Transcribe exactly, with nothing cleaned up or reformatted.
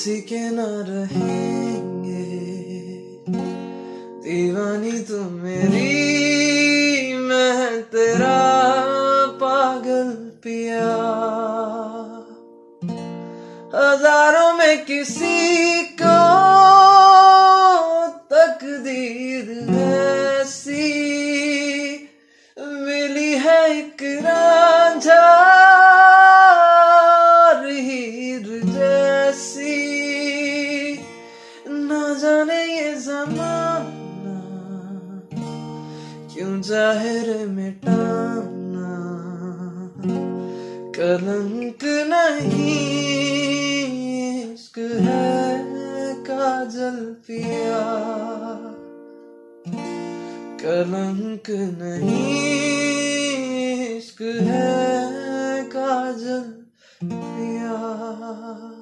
किसी के ना रहेंगे, दीवानी तू मेरी मैं तेरा पागल पिया। हजारों में किसी को तकदीर ऐसी मिली है, एक रांझा हीर जैसी। ना जाने ये ज़माना क्यों चाहे रे मिटाना, कलंक नहीं इश्क है काजल पिया। कलंक नहीं इश्क है काजल पिया।